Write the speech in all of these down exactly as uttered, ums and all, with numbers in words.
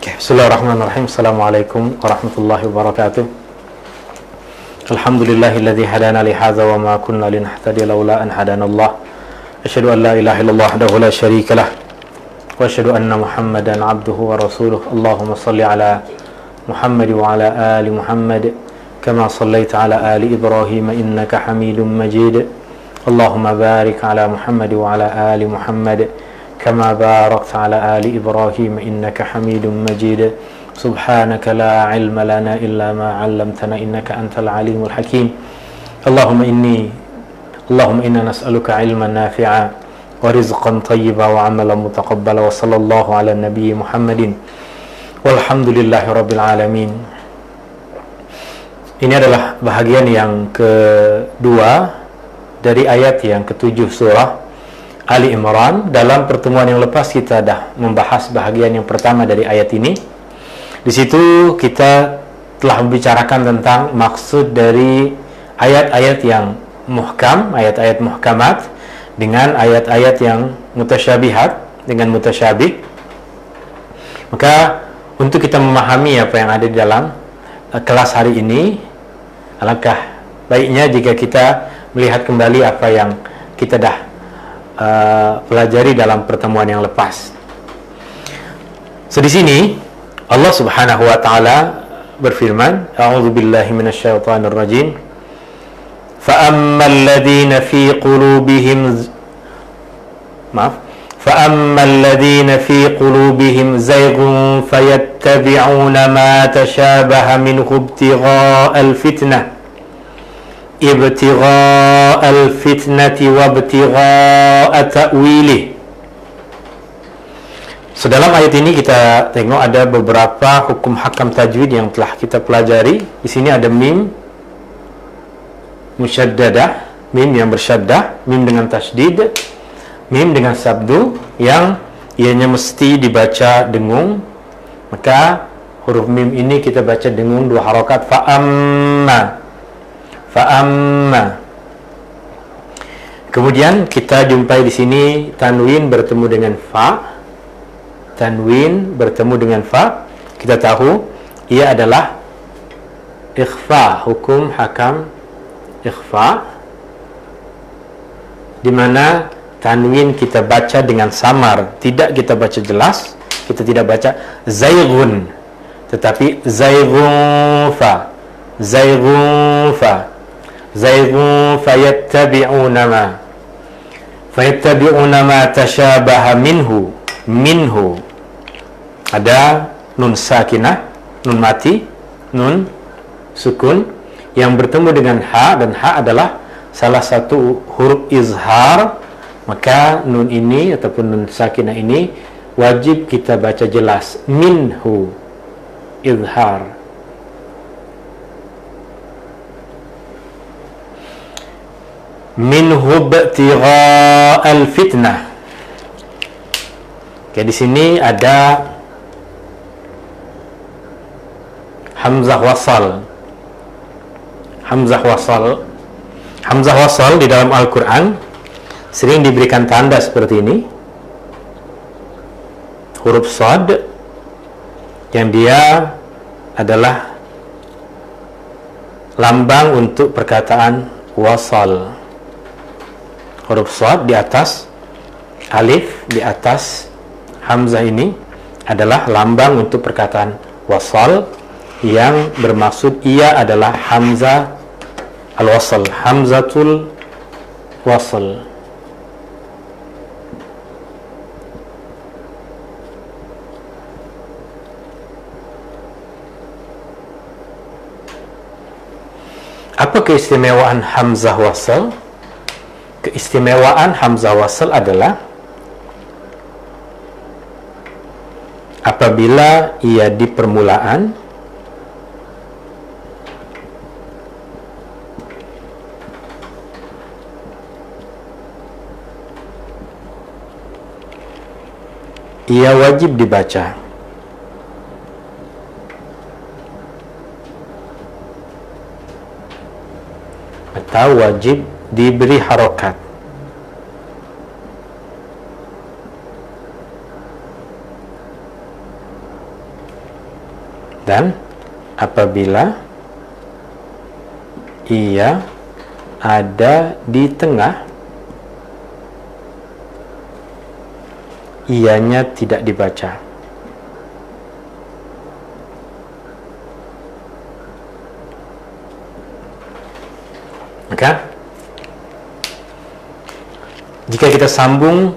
Bismillahirrahmanirrahim. Assalamualaikum warahmatullahi wabarakatuh. Alhamdulillahilladzi hadana li hadza wa ma kunna linahtadiya laula an hadanallah. Asyhadu an la ilaha illallah wahdahu la syarika lah. Wa asyhadu anna Muhammadan abduhu wa rasuluh. Allahumma shalli ala Muhammad wa ala ali Muhammad kama shallaita ala ali Ibrahim innaka Hamidum Majid. Allahumma barik ala Muhammad wa ala ali Muhammad kama barakta ala ali Ibrahim innaka Hamidum Majid. Subhanaka la ilma lana illa ma 'allamtana innaka antal alimul hakim. Allahumma inni Allahumma inna nas'aluka ilman nafi'a wa rizqan thayyiba wa 'amalan mutaqabbala wa sallallahu ala nabiyyi Muhammadin walhamdulillahi rabbil alamin. Ini adalah bahagian yang kedua dari ayat yang ketujuh surah Ali Imran. Dalam pertemuan yang lepas kita dah membahas bahagian yang pertama dari ayat ini. Di situ kita telah membicarakan tentang maksud dari ayat-ayat yang muhkam, ayat-ayat muhkamat dengan ayat-ayat yang mutasyabihat dengan mutasyabih. Maka untuk kita memahami apa yang ada di dalam uh, kelas hari ini, alangkah baiknya jika kita melihat kembali apa yang kita dah Uh, pelajari dalam pertemuan yang lepas. So di sini Allah Subhanahu wa taala berfirman, A'udzu billahi minasyaitonir rajim. Fa ammal ladzina fi qulubihim Maaf. Fa ammal ladzina fi qulubihim zayghun fayattabi'una ma tashabaha minhu ibtigha'al fitnah ibtigha al-fitnati wa ibtigha ta'wilih. So dalam ayat ini kita tengok ada beberapa hukum hakam tajwid yang telah kita pelajari. Di sini ada mim musyaddadah, mim yang bersyaddah, mim dengan tasydid, mim dengan sabdu yang ianya mesti dibaca dengung. Maka huruf mim ini kita baca dengung dua harakat. Fa'amma Fa'amma. Kemudian kita jumpai di sini tanwin bertemu dengan fa. Tanwin bertemu dengan fa. Kita tahu ia adalah ikhfa, hukum hakam ikhfa, di mana tanwin kita baca dengan samar, tidak kita baca jelas. Kita tidak baca zayghun, tetapi zayghun fa, zayghun fa. Zayghun fayattabi'una ma fayattabi'una ma tashabaha minhu. Minhu ada nun sakinah, nun mati, nun sukun yang bertemu dengan ha, dan ha adalah salah satu huruf izhar. Maka nun ini ataupun nun sakinah ini wajib kita baca jelas, minhu, izhar. Minhu ibtigha al-fitnah. Oke, di sini ada hamzah wasal. Hamzah wasal. Hamzah wasal di dalam Al-Qur'an sering diberikan tanda seperti ini. Huruf shad yang dia adalah lambang untuk perkataan wasal. Huruf shad di atas alif, di atas hamzah ini adalah lambang untuk perkataan wasal, yang bermaksud ia adalah hamzah al-wasal, hamzatul wasal. Apa keistimewaan hamzah wasal? Keistimewaan hamzah wasal adalah apabila ia di permulaan ia wajib dibaca. Atau wajib diberi harokat. Dan apabila ia ada di tengah, ianya tidak dibaca. Maka jika kita sambung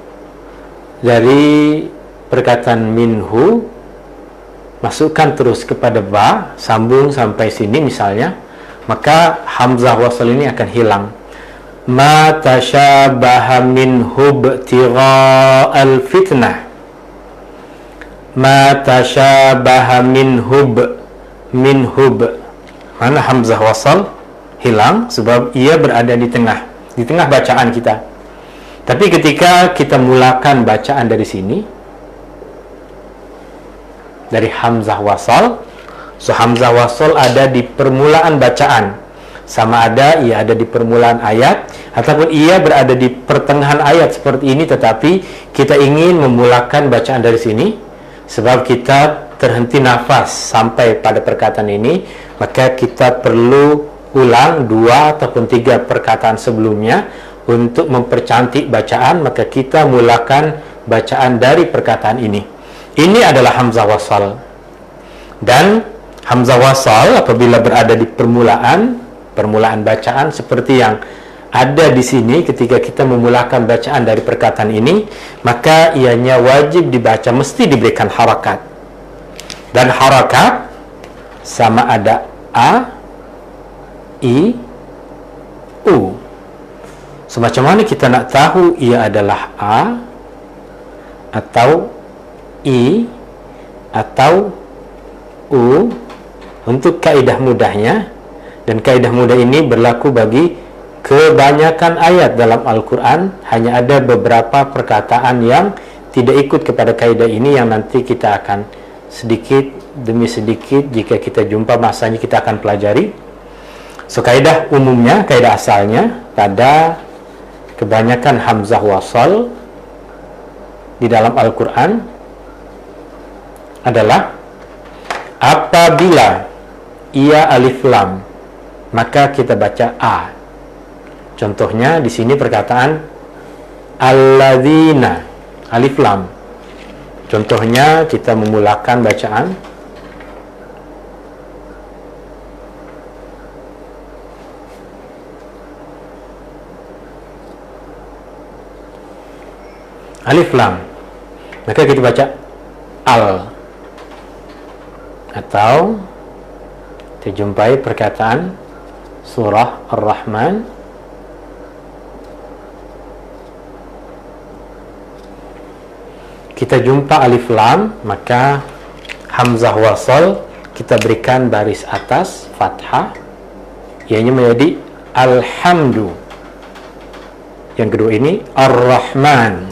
dari perkataan minhu, masukkan terus kepada ba, sambung sampai sini misalnya, maka hamzah wasal ini akan hilang. Ma tashabaha minhu ibtigha'al fitnah. Ma tashabaha minhu minhub. Mana hamzah wasal? Hilang sebab ia berada di tengah, di tengah bacaan kita. Tapi ketika kita mulakan bacaan dari sini, dari hamzah wasal, so hamzah wasal ada di permulaan bacaan, sama ada ia ada di permulaan ayat ataupun ia berada di pertengahan ayat seperti ini, tetapi kita ingin memulakan bacaan dari sini sebab kita terhenti nafas sampai pada perkataan ini, maka kita perlu ulang dua ataupun tiga perkataan sebelumnya untuk mempercantik bacaan, maka kita mulakan bacaan dari perkataan ini. Ini adalah hamzah wasal. Dan hamzah wasal apabila berada di permulaan, permulaan bacaan seperti yang ada di sini ketika kita memulakan bacaan dari perkataan ini, maka ianya wajib dibaca, mesti diberikan harakat. Dan harakat sama ada a, i, u. Semacam mana kita nak tahu ia adalah a atau i atau u? Untuk kaidah mudahnya, dan kaidah mudah ini berlaku bagi kebanyakan ayat dalam Al-Quran, hanya ada beberapa perkataan yang tidak ikut kepada kaidah ini yang nanti kita akan sedikit demi sedikit, jika kita jumpa masanya kita akan pelajari. So, kaidah umumnya, kaidah asalnya pada kebanyakan hamzah wasal di dalam Al-Quran adalah apabila ia alif lam, maka kita baca a. Contohnya di sini perkataan alladzina, alif lam. Contohnya kita memulakan bacaan alif lam, maka kita baca al. Atau kita jumpai perkataan surah Ar-Rahman, kita jumpa alif lam, maka hamzah wasal kita berikan baris atas fathah, ianya menjadi alhamdu. Yang kedua ini Ar-Rahman.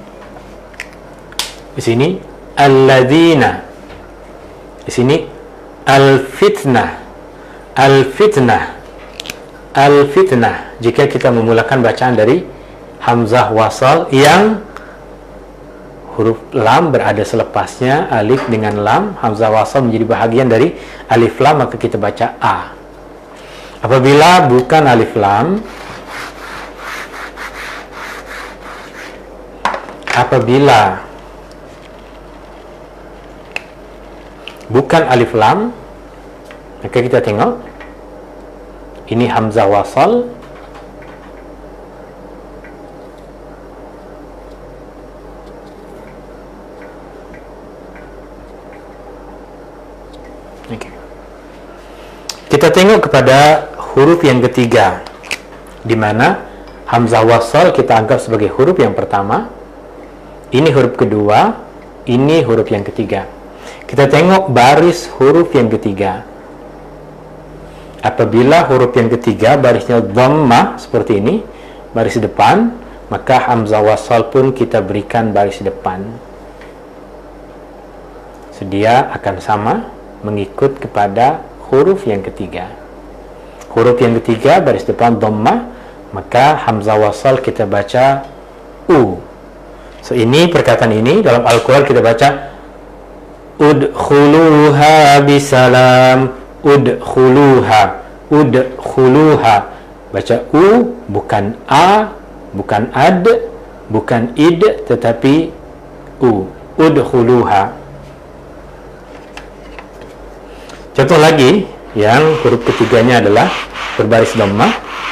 Di sini alladzina. Di sini al-fitnah. Al-fitnah. Al-fitnah. Jika kita memulakan bacaan dari hamzah wasal yang huruf lam berada selepasnya, alif dengan lam, hamzah wasal menjadi bahagian dari alif lam, maka kita baca a. Apabila bukan alif lam, apabila bukan alif lam, maka kita tengok ini hamzah wasal, okay. Kita tengok kepada huruf yang ketiga, di mana hamzah wasal kita anggap sebagai huruf yang pertama, ini huruf kedua, ini huruf yang ketiga. Kita tengok baris huruf yang ketiga. Apabila huruf yang ketiga barisnya dhammah seperti ini, baris depan, maka hamzah wasal pun kita berikan baris depan. Sedia akan sama mengikut kepada huruf yang ketiga. Huruf yang ketiga baris depan dhammah, maka hamzah wasal kita baca u. So, ini perkataan ini dalam Al-Quran kita baca udkhuluha bisalam. Udkhuluha, udkhuluha. Baca u, bukan a, bukan ad, bukan id, tetapi u. Udkhuluha. Contoh lagi, yang huruf ketiganya adalah berbaris dhammah.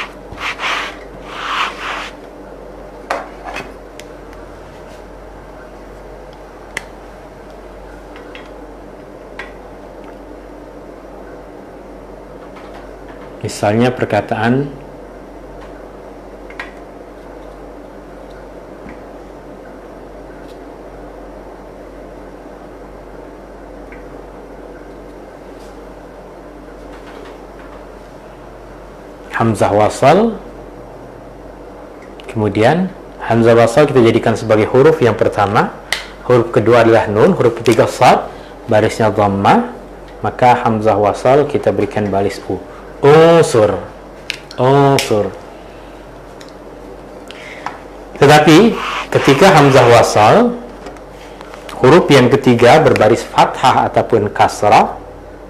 Misalnya perkataan hamzah wasal, kemudian hamzah wasal kita jadikan sebagai huruf yang pertama, huruf kedua adalah nun, huruf ketiga sad, barisnya dhammah, maka hamzah wasal kita berikan baris u. Unsur, unsur. Tetapi ketika hamzah wasal, huruf yang ketiga berbaris fathah ataupun kasrah,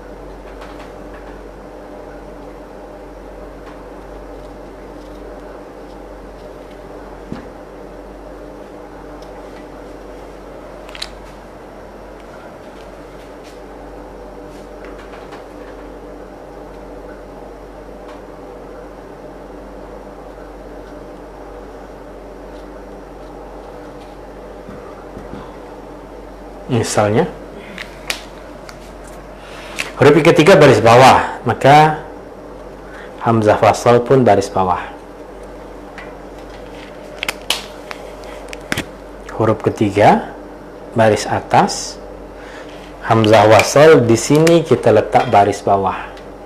misalnya huruf ketiga baris bawah, maka hamzah wasal pun baris bawah. Huruf ketiga baris atas, hamzah wasal di sini kita letak baris bawah.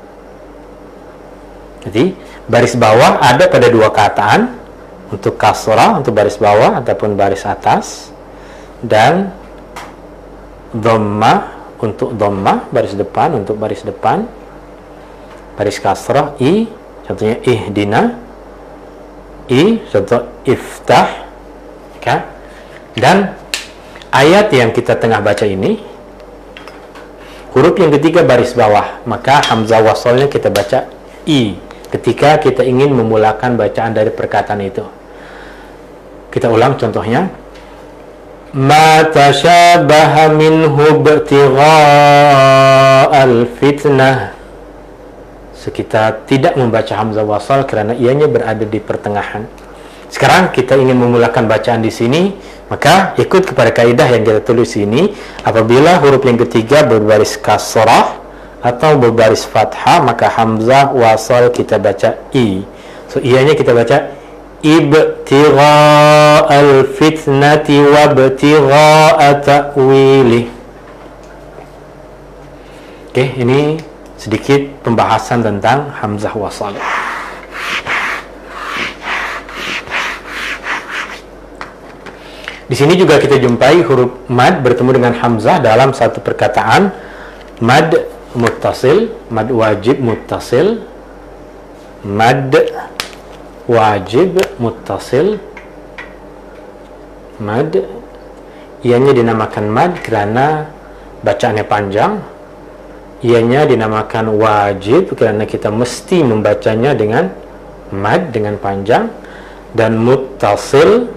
Jadi baris bawah ada pada dua kataan, untuk kasrah untuk baris bawah ataupun baris atas, dan dhammah untuk dhammah baris depan untuk baris depan, baris kasrah i, contohnya ihdina, i contoh iftah, kan? Dan ayat yang kita tengah baca ini huruf yang ketiga baris bawah, maka hamzah wasalnya kita baca i ketika kita ingin memulakan bacaan dari perkataan itu. Kita ulang contohnya, ma tashabaha minhu ibtigha'al fitnah. Kita tidak membaca hamzah wasal karena ianya berada di pertengahan. Sekarang kita ingin memulakan bacaan di sini, maka ikut kepada kaidah yang kita tulis ini. Apabila huruf yang ketiga berbaris kasrah atau berbaris fathah, maka hamzah wasal kita baca i. So ianya kita baca ibtigha'al fitnati wa ibtigha'a ta'wilih. Oke, ini sedikit pembahasan tentang hamzah wasal. Di sini juga kita jumpai huruf mad bertemu dengan hamzah dalam satu perkataan, mad muttasil, mad wajib muttasil, mad wajib muttasil, mad. Ianya dinamakan mad karena bacaannya panjang. Ianya dinamakan wajib karena kita mesti membacanya dengan mad, dengan panjang. Dan muttasil,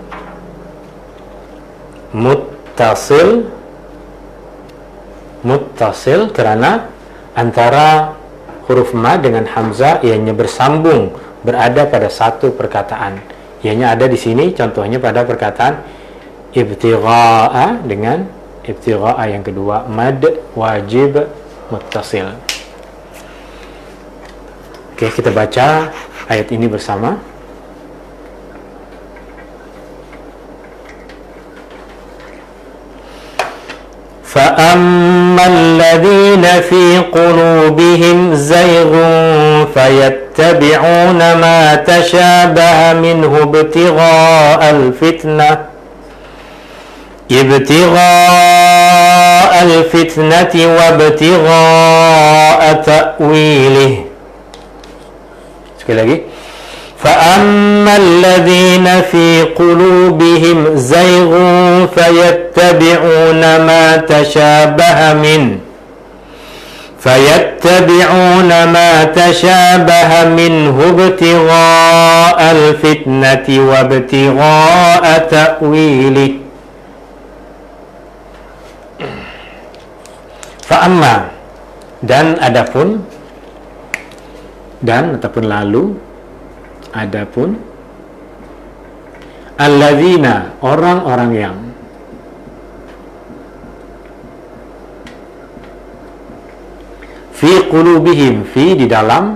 muttasil, muttasil karena antara huruf mad dengan hamzah ianya bersambung, berada pada satu perkataan. Ianya ada di sini, contohnya pada perkataan ibtigha'a dengan ibtigha'a yang kedua, mad wajib muttasil. Oke, kita baca ayat ini bersama. فَأَمَّا الَّذِينَ فِي قُلُوبِهِمْ زَيْغٌ فَيَتَّبِعُونَ مَا تَشَابَهَ مِنْهُ ابْتِغَاءَ الْفِتْنَةِ ابْتِغَاءَ الْفِتْنَةِ وَابْتِغَاءَ تَأْوِيلِهِ. Sekali lagi, فأما الذين في قلوبهم زيغ فيتبعون ما تشابه منه فيتبعون ما تشابه منه ابتغاء الفتنة وابتغاء تأويله. فأما, dan adapun, dan ataupun lalu, adapun alladzina, orang-orang yang fi qulubihim, fi di dalam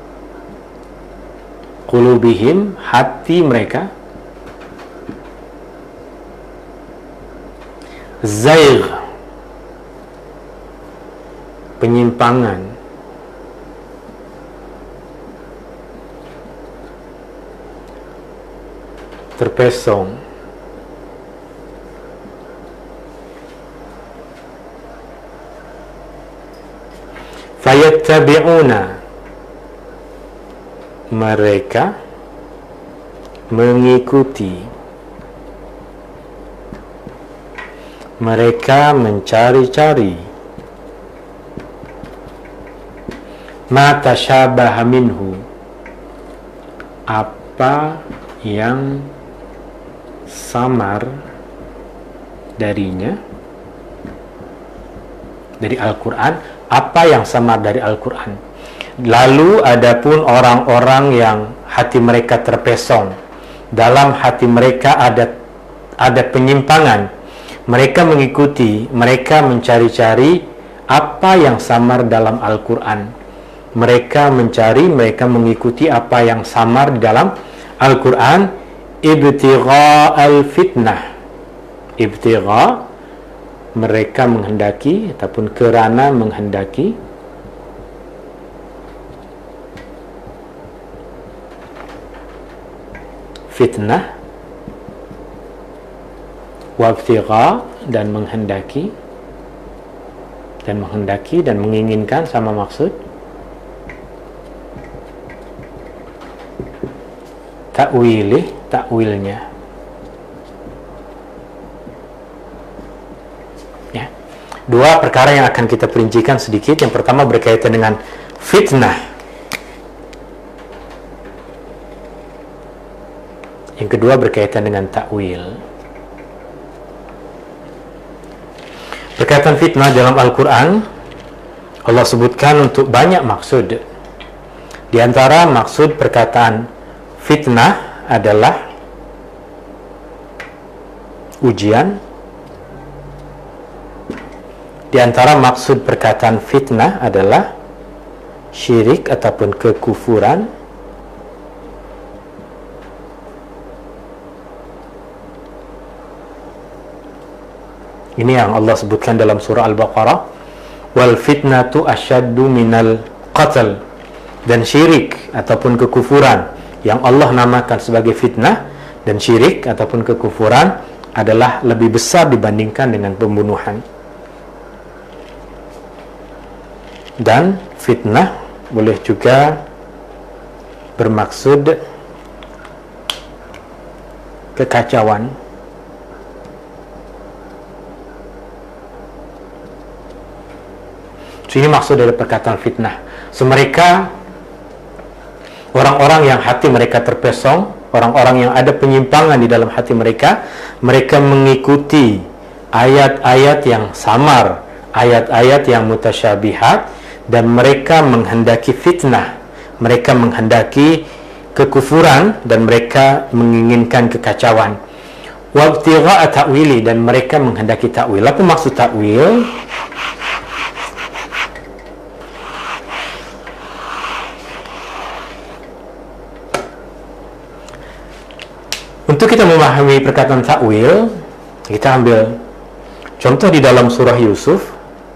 qulubihim, hati mereka, zaigh, penyimpangan, terpesong, fayattabi'una, mereka mengikuti, mereka mencari-cari, ma tasyabaha minhu, apa yang samar darinya, dari Al-Quran, apa yang samar dari Al-Quran. Lalu adapun orang-orang yang hati mereka terpesong, dalam hati mereka ada ada penyimpangan, mereka mengikuti, mereka mencari-cari apa yang samar dalam Al-Quran. Mereka mencari, mereka mengikuti apa yang samar di dalam Al-Quran, ibtigha al-fitnah. Ibtigha, mereka menghendaki ataupun kerana menghendaki fitnah, wabtigha, dan menghendaki, dan menghendaki dan menginginkan sama maksud, ta'wilih, ta'wilnya. Ya. Dua perkara yang akan kita perincikan sedikit. Yang pertama berkaitan dengan fitnah. Yang kedua berkaitan dengan ta'wil. Berkaitan fitnah dalam Al-Quran, Allah sebutkan untuk banyak maksud. Di antara maksud perkataan fitnah adalah ujian. Di antara maksud perkataan fitnah adalah syirik ataupun kekufuran. Ini yang Allah sebutkan dalam surah Al-Baqarah, wal fitnatu asyaddu minal qatl, dan syirik ataupun kekufuran yang Allah namakan sebagai fitnah dan syirik ataupun kekufuran adalah lebih besar dibandingkan dengan pembunuhan. Dan fitnah boleh juga bermaksud kekacauan. So, ini maksud dari perkataan fitnah. So, mereka orang-orang yang hati mereka terpesong, orang-orang yang ada penyimpangan di dalam hati mereka, mereka mengikuti ayat-ayat yang samar, ayat-ayat yang mutasyabihat, dan mereka menghendaki fitnah, mereka menghendaki kekufuran, dan mereka menginginkan kekacauan. Wabtigha'a ta'wili, dan mereka menghendaki ta'wil. Apa maksud ta'wil? Untuk kita memahami perkataan ta'wil, kita ambil contoh di dalam surah Yusuf.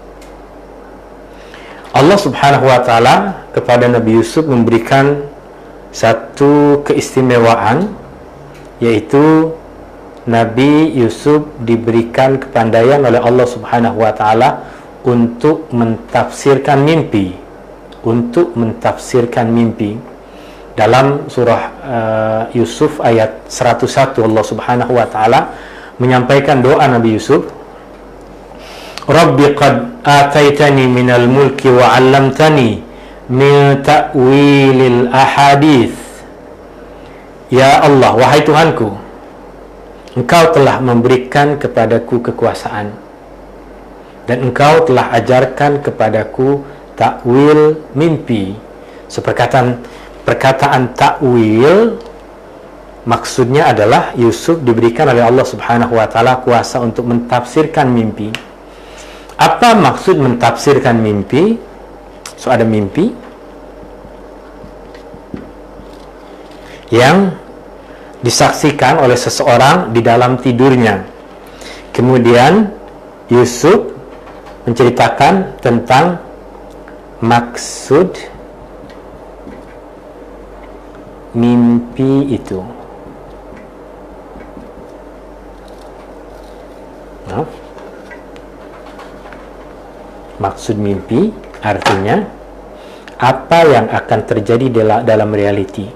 Allah Subhanahu wa ta'ala kepada Nabi Yusuf memberikan satu keistimewaan, yaitu Nabi Yusuf diberikan kepandaian oleh Allah Subhanahu wa ta'ala untuk mentafsirkan mimpi, untuk mentafsirkan mimpi. Dalam surah uh, Yusuf ayat seratus satu, Allah Subhanahu wa taala menyampaikan doa Nabi Yusuf, Rabbi qad ataitani minal mulki wa 'allamtani min ta'wilil ahadits. Ya Allah, wahai Tuhanku, Engkau telah memberikan kepadaku kekuasaan dan Engkau telah ajarkan kepadaku takwil mimpi. Seperkataan perkataan takwil maksudnya adalah Yusuf diberikan oleh Allah Subhanahu wa taala kuasa untuk mentafsirkan mimpi. Apa maksud mentafsirkan mimpi? So ada mimpi yang disaksikan oleh seseorang di dalam tidurnya. Kemudian Yusuf menceritakan tentang maksud mimpi itu. Nah, maksud mimpi artinya apa yang akan terjadi dalam realiti.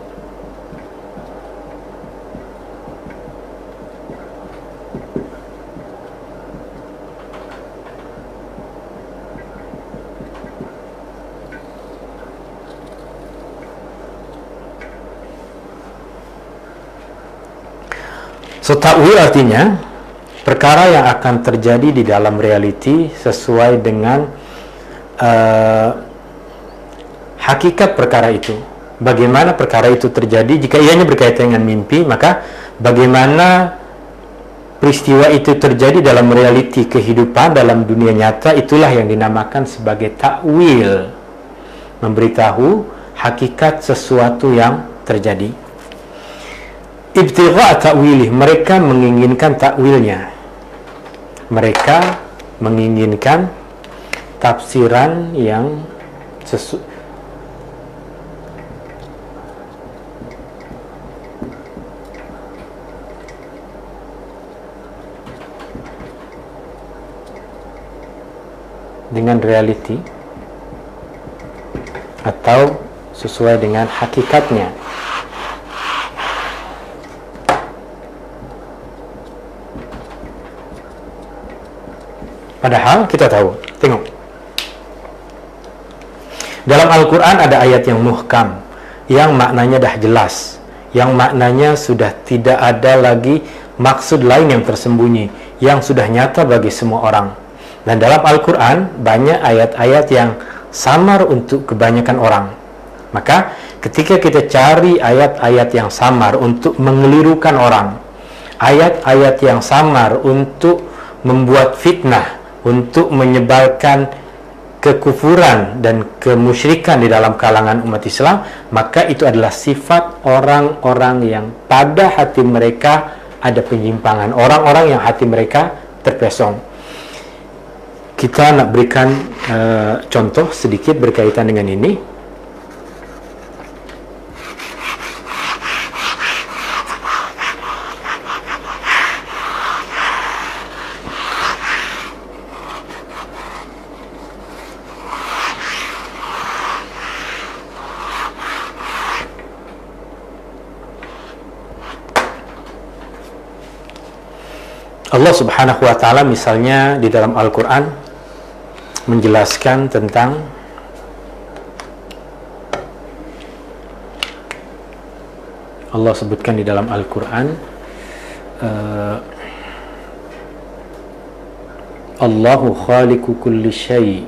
So, ta'wil artinya perkara yang akan terjadi di dalam realiti sesuai dengan uh, hakikat perkara itu. Bagaimana perkara itu terjadi? Jika ianya berkaitan dengan mimpi, maka bagaimana peristiwa itu terjadi dalam realiti kehidupan, dalam dunia nyata, itulah yang dinamakan sebagai ta'wil. Memberitahu hakikat sesuatu yang terjadi. Ibtigha' ta'wilih, mereka menginginkan takwilnya. Mereka menginginkan tafsiran yang sesu dengan realiti atau sesuai dengan hakikatnya. Padahal kita tahu, tengok, dalam Al-Quran ada ayat yang muhkam, yang maknanya dah jelas, yang maknanya sudah tidak ada lagi maksud lain yang tersembunyi, yang sudah nyata bagi semua orang. Dan dalam Al-Quran banyak ayat-ayat yang samar untuk kebanyakan orang. Maka ketika kita cari ayat-ayat yang samar untuk mengelirukan orang, ayat-ayat yang samar untuk membuat fitnah, untuk menyebarkan kekufuran dan kemusyrikan di dalam kalangan umat Islam, maka itu adalah sifat orang-orang yang pada hati mereka ada penyimpangan, orang-orang yang hati mereka terpesong. Kita nak berikan uh, contoh sedikit berkaitan dengan ini. Allah Subhanahu wa taala misalnya di dalam Al-Qur'an menjelaskan tentang Allah sebutkan di dalam Al-Qur'an uh, Allahu khaliqu kulli syai'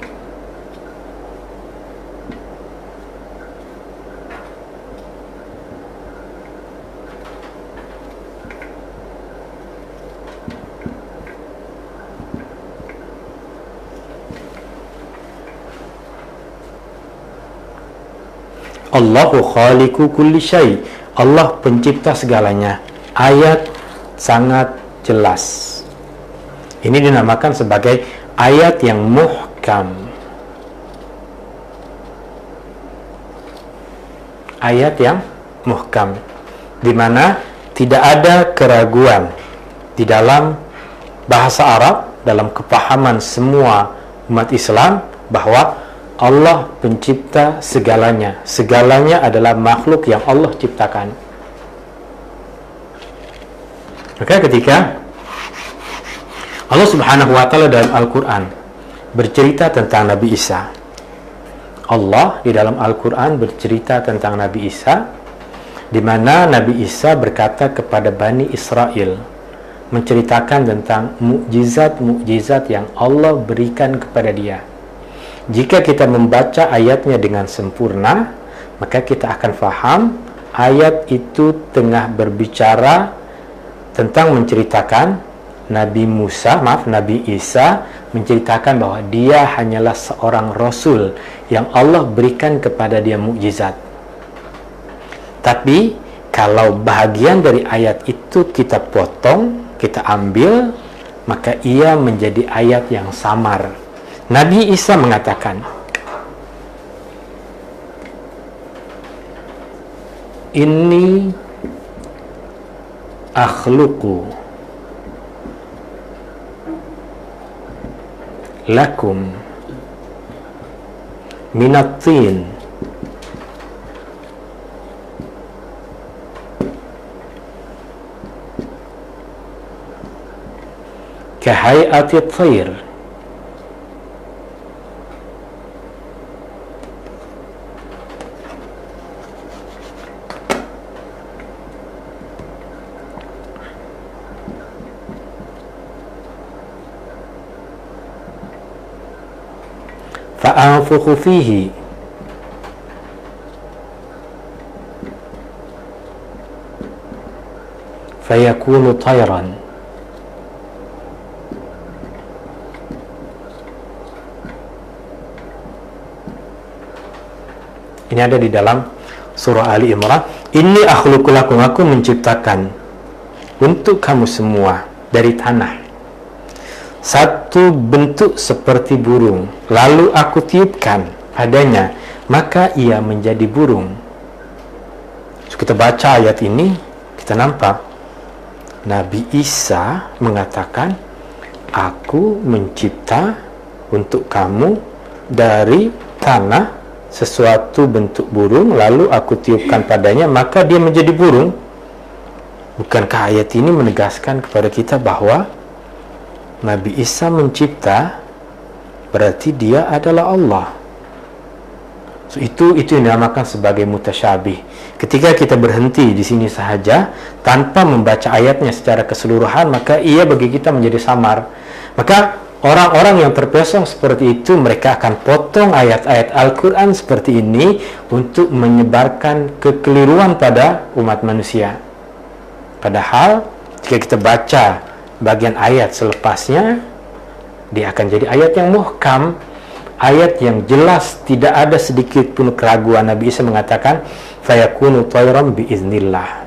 Allahu khaliqu kulli syai', Allah pencipta segalanya. Ayat sangat jelas. Ini dinamakan sebagai ayat yang muhkam. Ayat yang muhkam, di mana tidak ada keraguan di dalam bahasa Arab, dalam kepahaman semua umat Islam, bahwa Allah pencipta segalanya. Segalanya adalah makhluk yang Allah ciptakan. Maka ketika Allah Subhanahu wa taala dalam Al-Qur'an bercerita tentang Nabi Isa, Allah di dalam Al-Qur'an bercerita tentang Nabi Isa, di mana Nabi Isa berkata kepada Bani Israel, menceritakan tentang mukjizat-mukjizat yang Allah berikan kepada dia. Jika kita membaca ayatnya dengan sempurna, maka kita akan faham ayat itu tengah berbicara tentang menceritakan Nabi Musa, maaf Nabi Isa, menceritakan bahwa dia hanyalah seorang rasul yang Allah berikan kepada dia mukjizat. Tapi kalau bahagian dari ayat itu kita potong, kita ambil, maka ia menjadi ayat yang samar. Nabi Isa mengatakan, "Inni akhluqu lakum minat tin kahayati thair fa'anfukhu fihi fayakunu tayran." Ini ada di dalam surah Ali Imran. Inni akhluqu lakum, aku menciptakan untuk kamu semua dari tanah satu bentuk seperti burung, lalu aku tiupkan padanya, maka ia menjadi burung. So, kita baca ayat ini, kita nampak Nabi Isa mengatakan, aku mencipta untuk kamu dari tanah sesuatu bentuk burung, lalu aku tiupkan padanya, maka dia menjadi burung. Bukankah ayat ini menegaskan kepada kita bahwa Nabi Isa mencipta, berarti dia adalah Allah. So, itu itu yang dinamakan sebagai mutasyabih. Ketika kita berhenti di sini sahaja tanpa membaca ayatnya secara keseluruhan, maka ia bagi kita menjadi samar. Maka orang-orang yang terpesong seperti itu, mereka akan potong ayat-ayat Al-Quran seperti ini untuk menyebarkan kekeliruan pada umat manusia. Padahal jika kita baca bagian ayat selepasnya, dia akan jadi ayat yang muhkam, ayat yang jelas, tidak ada sedikit pun keraguan. Nabi Isa mengatakan, fayakunu tayran biiznillah.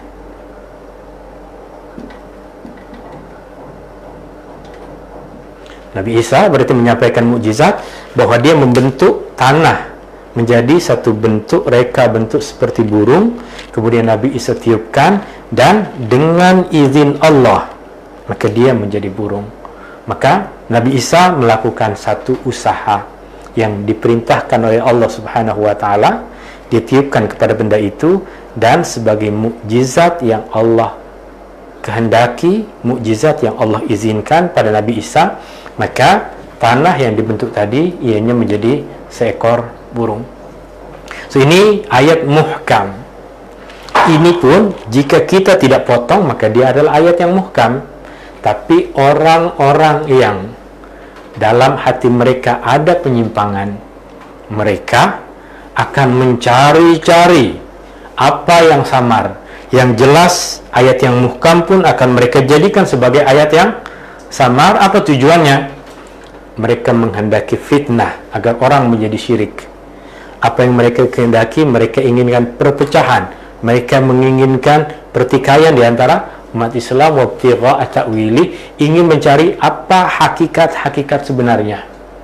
Nabi Isa berarti menyampaikan mukjizat bahwa dia membentuk tanah menjadi satu bentuk reka bentuk seperti burung, kemudian Nabi Isa tiupkan dan dengan izin Allah maka dia menjadi burung. Maka Nabi Isa melakukan satu usaha yang diperintahkan oleh Allah Subhanahu wa taala, dia tiupkan kepada benda itu, dan sebagai mukjizat yang Allah kehendaki, mukjizat yang Allah izinkan pada Nabi Isa, maka tanah yang dibentuk tadi ianya menjadi seekor burung. So, ini ayat muhkam. Ini pun jika kita tidak potong, maka dia adalah ayat yang muhkam. Tapi orang-orang yang dalam hati mereka ada penyimpangan, mereka akan mencari-cari apa yang samar. Yang jelas ayat yang muhkam pun akan mereka jadikan sebagai ayat yang samar. Apa tujuannya? Mereka menghendaki fitnah agar orang menjadi syirik. Apa yang mereka kehendaki? Mereka inginkan perpecahan, mereka menginginkan pertikaian di antara umat Islam, wabtigha ta'wili, ingin mencari apa hakikat-hakikat sebenarnya.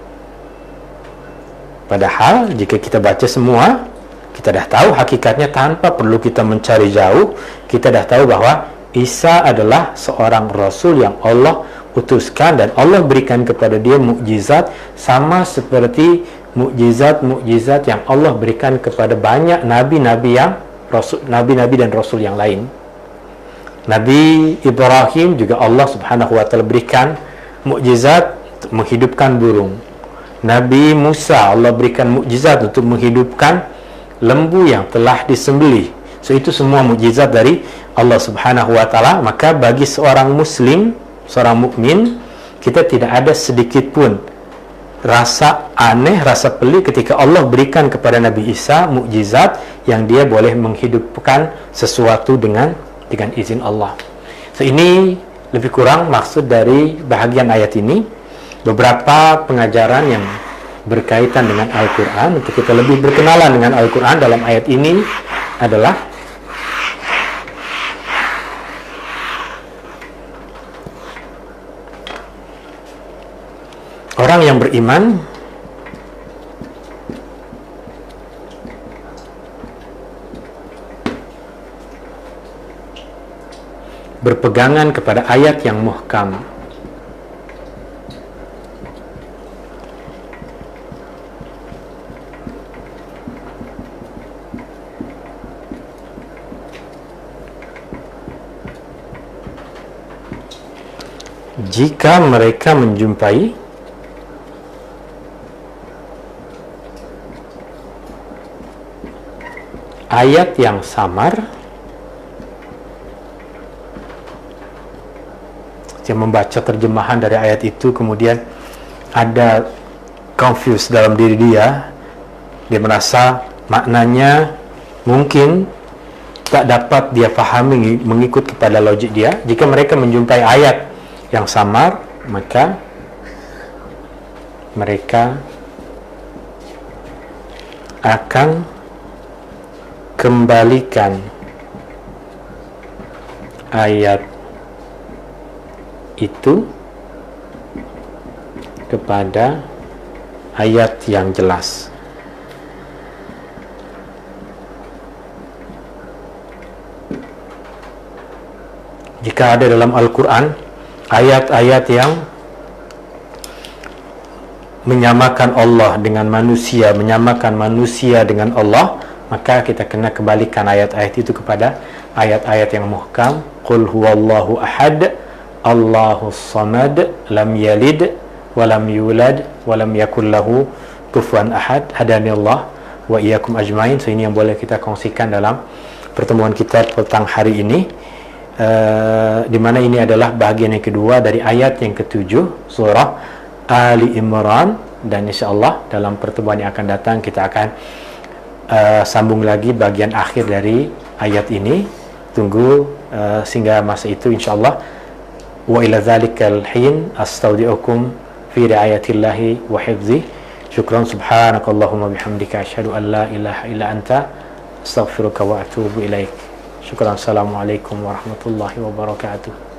Padahal jika kita baca semua, kita dah tahu hakikatnya tanpa perlu kita mencari jauh. Kita dah tahu bahwa Isa adalah seorang Rasul yang Allah utuskan dan Allah berikan kepada dia mukjizat sama seperti mukjizat-mukjizat yang Allah berikan kepada banyak nabi-nabi yang rasul, nabi-nabi dan rasul yang lain. Nabi Ibrahim juga Allah Subhanahu wa taala berikan mukjizat untuk menghidupkan burung. Nabi Musa Allah berikan mukjizat untuk menghidupkan lembu yang telah disembelih. So itu semua mukjizat dari Allah Subhanahu wa taala. Maka bagi seorang muslim, seorang mukmin, kita tidak ada sedikit pun rasa aneh, rasa pelik ketika Allah berikan kepada Nabi Isa mukjizat yang dia boleh menghidupkan sesuatu dengan dengan izin Allah. So ini lebih kurang maksud dari bahagian ayat ini. Beberapa pengajaran yang berkaitan dengan Al-Quran untuk kita lebih berkenalan dengan Al-Quran dalam ayat ini adalah orang yang beriman berpegangan kepada ayat yang muhkam. Jika mereka menjumpai ayat yang samar yang membaca terjemahan dari ayat itu kemudian ada confused dalam diri dia, dia merasa maknanya mungkin tak dapat dia fahami mengikut kepada logik dia. Jika mereka menjumpai ayat yang samar, maka mereka akan kembalikan ayat itu kepada ayat yang jelas. Jika ada dalam Al-Quran ayat-ayat yang menyamakan Allah dengan manusia, menyamakan manusia dengan Allah, maka kita kena kembalikan ayat-ayat itu kepada ayat-ayat yang muhkam. Qul huwallahu ahad, Allahus samad, lam yalid walam yulad walam yakul lahu kufuwan ahad, hadanillah wa iyyakum ajmain. So ini yang boleh kita kongsikan dalam pertemuan kita petang hari ini. Uh, di mana ini adalah bahagian yang kedua dari ayat yang ketujuh surah Ali Imran, dan insyaallah dalam pertemuan yang akan datang kita akan uh, sambung lagi bagian akhir dari ayat ini. Tunggu uh, sehingga masa itu insyaallah. Wa ila dzalikal hin astaudiukum fi riayatillahi wa hifzi. Syukran subhanakallahumma bihamdika asyhadu an la ilaha illa anta astaghfiruka wa atubu ilaik. Syukran. Assalamualaikum warahmatullahi wabarakatuh.